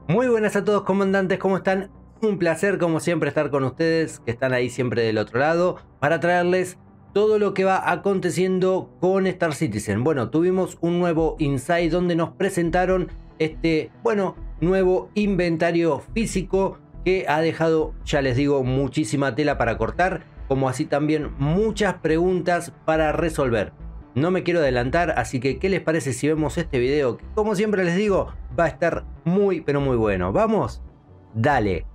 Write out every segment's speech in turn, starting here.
Muy buenas a todos, comandantes, ¿cómo están? Un placer como siempre estar con ustedes, que están ahí siempre del otro lado, para traerles todo lo que va aconteciendo con Star Citizen. Bueno, tuvimos un nuevo Inside donde nos presentaron este, nuevo inventario físico que ha dejado, ya les digo, muchísima tela para cortar, como así también muchas preguntas para resolver. No me quiero adelantar, así que ¿qué les parece si vemos este video? Que, como siempre les digo, va a estar muy pero muy bueno. ¿Vamos? Dale.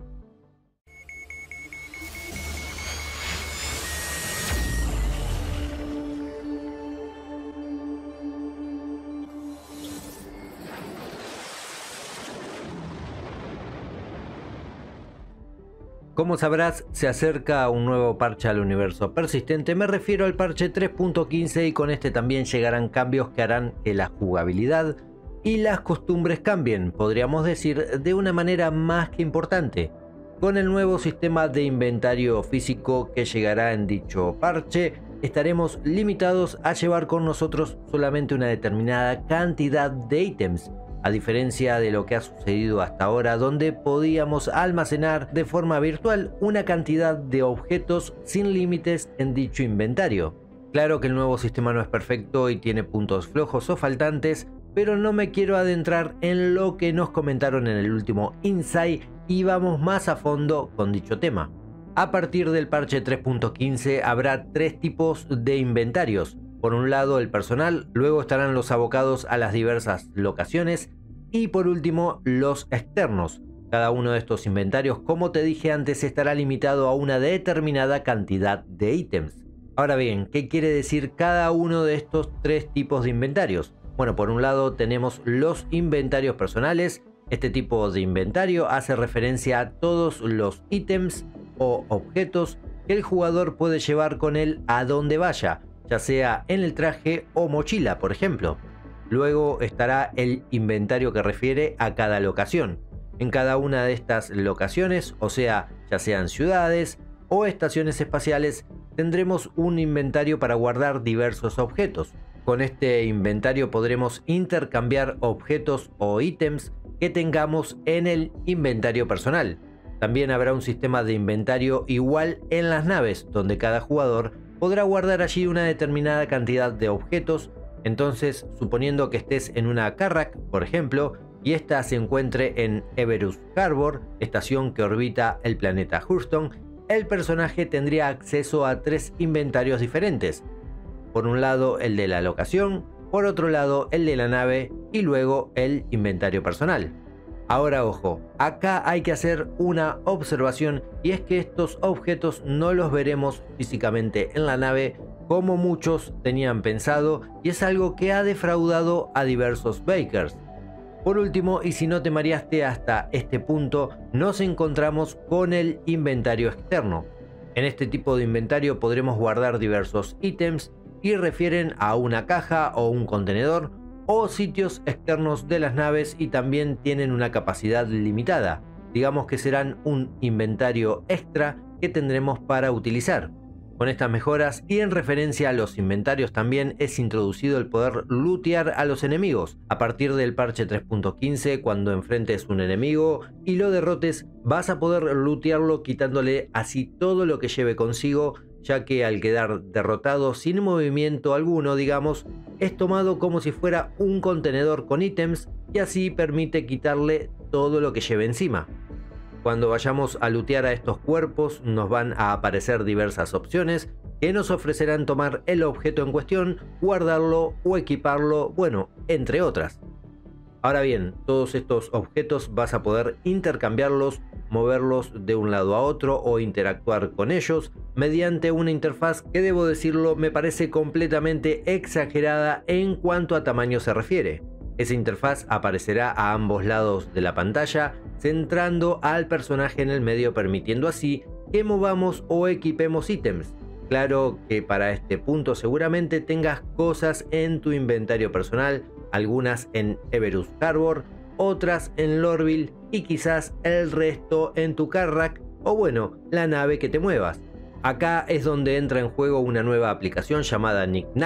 Como sabrás, se acerca un nuevo parche al universo persistente. Me refiero al parche 3.15 y con este también llegarán cambios que harán que la jugabilidad y las costumbres cambien, podríamos decir, de una manera más que importante. Con el nuevo sistema de inventario físico que llegará en dicho parche, estaremos limitados a llevar con nosotros solamente una determinada cantidad de ítems, a diferencia de lo que ha sucedido hasta ahora, donde podíamos almacenar de forma virtual una cantidad de objetos sin límites en dicho inventario. Claro que el nuevo sistema no es perfecto y tiene puntos flojos o faltantes, pero no me quiero adentrar en lo que nos comentaron en el último Inside y vamos más a fondo con dicho tema. A partir del parche 3.15 habrá tres tipos de inventarios. Por un lado el personal, luego estarán los abocados a las diversas locaciones y por último los externos. Cada uno de estos inventarios, como te dije antes, estará limitado a una determinada cantidad de ítems. Ahora bien, ¿qué quiere decir cada uno de estos tres tipos de inventarios? Bueno, por un lado tenemos los inventarios personales. Este tipo de inventario hace referencia a todos los ítems o objetos que el jugador puede llevar con él a donde vaya, ya sea en el traje o mochila, por ejemplo. Luego estará el inventario que refiere a cada locación. En cada una de estas locaciones, o sea, ya sean ciudades o estaciones espaciales, tendremos un inventario para guardar diversos objetos. Con este inventario podremos intercambiar objetos o ítems que tengamos en el inventario personal. También habrá un sistema de inventario igual en las naves, donde cada jugador podrá guardar allí una determinada cantidad de objetos. Entonces, suponiendo que estés en una Carrack, por ejemplo, y esta se encuentre en Everus Harbor, estación que orbita el planeta Hurston, el personaje tendría acceso a tres inventarios diferentes. Por un lado el de la locación, por otro lado el de la nave y luego el inventario personal. Ahora ojo, acá hay que hacer una observación y es que estos objetos no los veremos físicamente en la nave como muchos tenían pensado y es algo que ha defraudado a diversos bakers. Por último, y si no te mareaste hasta este punto, nos encontramos con el inventario externo. En este tipo de inventario podremos guardar diversos ítems y refieren a una caja o un contenedor o sitios externos de las naves y también tienen una capacidad limitada. Digamos que serán un inventario extra que tendremos para utilizar. Con estas mejoras y en referencia a los inventarios también es introducido el poder lootear a los enemigos. A partir del parche 3.15, cuando enfrentes un enemigo y lo derrotes, vas a poder lootearlo quitándole así todo lo que lleve consigo, ya que al quedar derrotado sin movimiento alguno, digamos, es tomado como si fuera un contenedor con ítems y así permite quitarle todo lo que lleve encima. Cuando vayamos a lootear a estos cuerpos nos van a aparecer diversas opciones que nos ofrecerán tomar el objeto en cuestión, guardarlo o equiparlo, bueno, entre otras. Ahora bien, todos estos objetos vas a poder intercambiarlos, moverlos de un lado a otro o interactuar con ellos mediante una interfaz que, debo decirlo, me parece completamente exagerada en cuanto a tamaño se refiere. Esa interfaz aparecerá a ambos lados de la pantalla, centrando al personaje en el medio, permitiendo así que movamos o equipemos ítems. Claro que para este punto seguramente tengas cosas en tu inventario personal, algunas en Everus Harbor, otras en Lorville y quizás el resto en tu Carrack o bueno, la nave que te muevas. Acá es donde entra en juego una nueva aplicación llamada Knickknacks,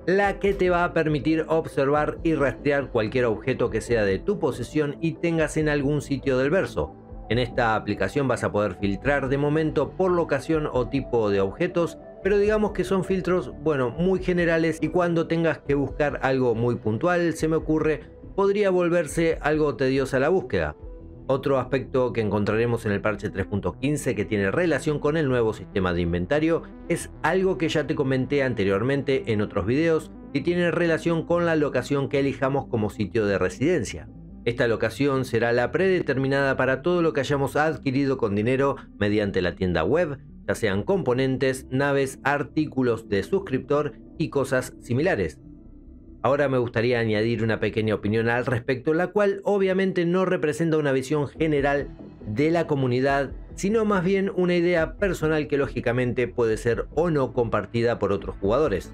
la que te va a permitir observar y rastrear cualquier objeto que sea de tu posesión y tengas en algún sitio del verso. En esta aplicación vas a poder filtrar de momento por locación o tipo de objetos, pero digamos que son filtros, bueno, muy generales, y cuando tengas que buscar algo muy puntual, se me ocurre, podría volverse algo tediosa la búsqueda. Otro aspecto que encontraremos en el parche 3.15 que tiene relación con el nuevo sistema de inventario es algo que ya te comenté anteriormente en otros videos y tiene relación con la locación que elijamos como sitio de residencia. Esta locación será la predeterminada para todo lo que hayamos adquirido con dinero mediante la tienda web, ya sean componentes, naves, artículos de suscriptor y cosas similares. Ahora me gustaría añadir una pequeña opinión al respecto, la cual obviamente no representa una visión general de la comunidad, sino más bien una idea personal que lógicamente puede ser o no compartida por otros jugadores.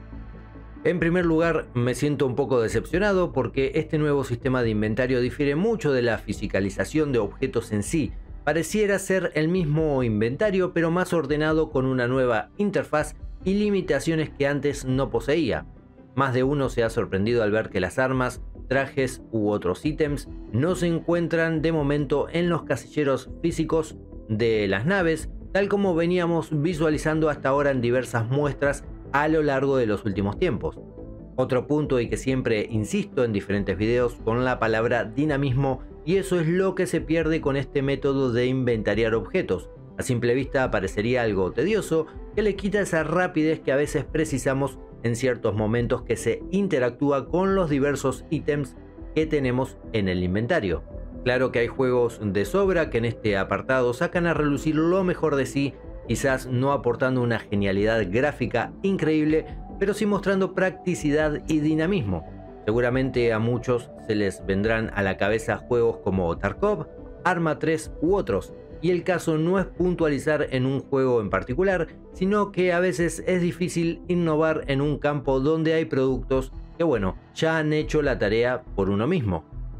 En primer lugar, me siento un poco decepcionado porque este nuevo sistema de inventario difiere mucho de la fisicalización de objetos en sí. Pareciera ser el mismo inventario pero más ordenado, con una nueva interfaz y limitaciones que antes no poseía. Más de uno se ha sorprendido al ver que las armas, trajes u otros ítems no se encuentran de momento en los casilleros físicos de las naves, tal como veníamos visualizando hasta ahora en diversas muestras a lo largo de los últimos tiempos. Otro punto, y que siempre insisto en diferentes videos, con la palabra dinamismo, y eso es lo que se pierde con este método de inventariar objetos. A simple vista parecería algo tedioso, que le quita esa rapidez que a veces precisamos en ciertos momentos que se interactúa con los diversos ítems que tenemos en el inventario. Claro que hay juegos de sobra que en este apartado sacan a relucir lo mejor de sí, quizás no aportando una genialidad gráfica increíble, pero sí mostrando practicidad y dinamismo. Seguramente a muchos se les vendrán a la cabeza juegos como Tarkov, Arma 3 u otros, y el caso no es puntualizar en un juego en particular, sino que a veces es difícil innovar en un campo donde hay productos que, bueno, ya han hecho la tarea por uno mismo.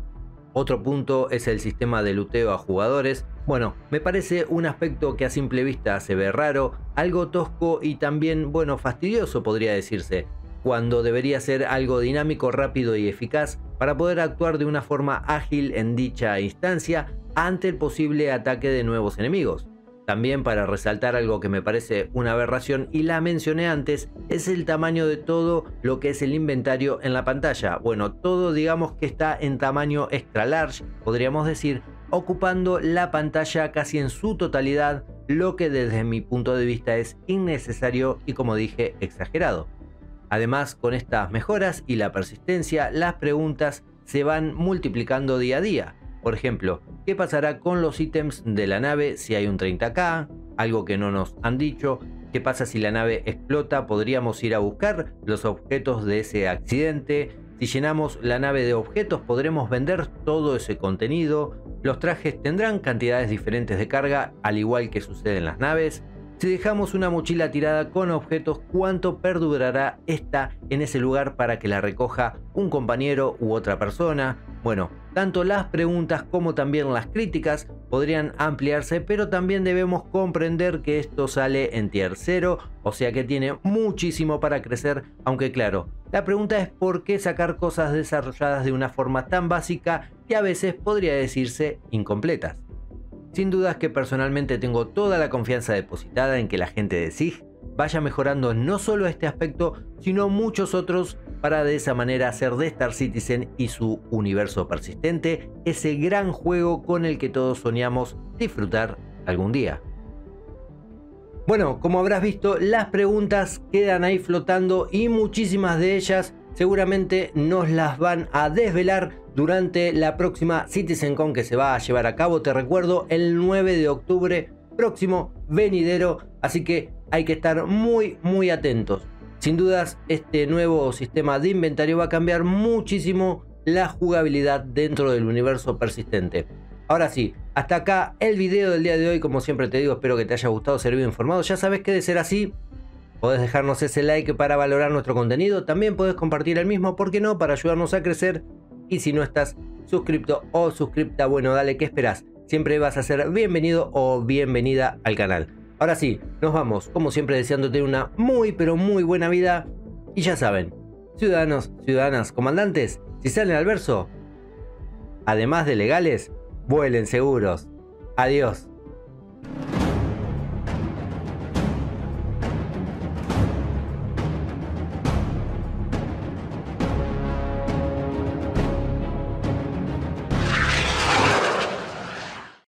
Otro punto es el sistema de luteo a jugadores. Bueno, me parece un aspecto que a simple vista se ve raro, algo tosco y también, bueno, fastidioso podría decirse, cuando debería ser algo dinámico, rápido y eficaz para poder actuar de una forma ágil en dicha instancia ante el posible ataque de nuevos enemigos. También, para resaltar algo que me parece una aberración y la mencioné antes, es el tamaño de todo lo que es el inventario en la pantalla. Bueno, todo digamos que está en tamaño extra large, podríamos decir, ocupando la pantalla casi en su totalidad, lo que desde mi punto de vista es innecesario y, como dije, exagerado. Además, con estas mejoras y la persistencia, las preguntas se van multiplicando día a día. Por ejemplo, ¿qué pasará con los ítems de la nave si hay un 30K? Algo que no nos han dicho. ¿Qué pasa si la nave explota? ¿Podríamos ir a buscar los objetos de ese accidente? Si llenamos la nave de objetos, ¿podremos vender todo ese contenido? ¿Los trajes tendrán cantidades diferentes de carga, al igual que sucede en las naves? Si dejamos una mochila tirada con objetos, ¿cuánto perdurará esta en ese lugar para que la recoja un compañero u otra persona? Bueno, tanto las preguntas como también las críticas podrían ampliarse, pero también debemos comprender que esto sale en tier 0, o sea que tiene muchísimo para crecer, aunque claro, la pregunta es por qué sacar cosas desarrolladas de una forma tan básica y a veces podría decirse incompletas. Sin dudas que personalmente tengo toda la confianza depositada en que la gente de SIG vaya mejorando no solo este aspecto, sino muchos otros, para de esa manera hacer de Star Citizen y su universo persistente ese gran juego con el que todos soñamos disfrutar algún día. Bueno, como habrás visto, las preguntas quedan ahí flotando y muchísimas de ellas seguramente nos las van a desvelar durante la próxima CitizenCon que se va a llevar a cabo, te recuerdo, el 9 de octubre próximo, venidero, así que hay que estar muy atentos. Sin dudas, este nuevo sistema de inventario va a cambiar muchísimo la jugabilidad dentro del universo persistente. Ahora sí, hasta acá el video del día de hoy. Como siempre te digo, espero que te haya gustado, servido, informado. Ya sabes que de ser así, podés dejarnos ese like para valorar nuestro contenido. También podés compartir el mismo, ¿por qué no?, para ayudarnos a crecer. Y si no estás suscripto o suscripta, bueno, dale, ¿qué esperás? Siempre vas a ser bienvenido o bienvenida al canal. Ahora sí, nos vamos, como siempre, deseándote una muy pero muy buena vida. Y ya saben, Ciudadanos, ciudadanas, comandantes, si salen al verso, además de legales, vuelen seguros. Adiós.